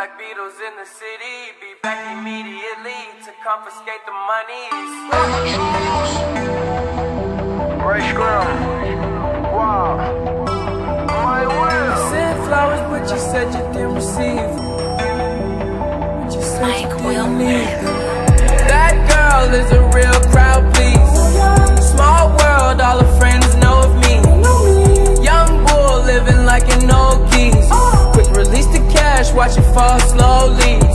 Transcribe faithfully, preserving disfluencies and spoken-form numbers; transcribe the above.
like Beatles in the city. Be back immediately to confiscate the monies. Ray Scrum. Wow. My will. Sent flowers, but you said you didn't receive them. But you said you didn't need them. That girl is a real crowd, please. Small world, all her friends know of me. Young bull living like an old geese. Quick release the cash, watch it fall slowly.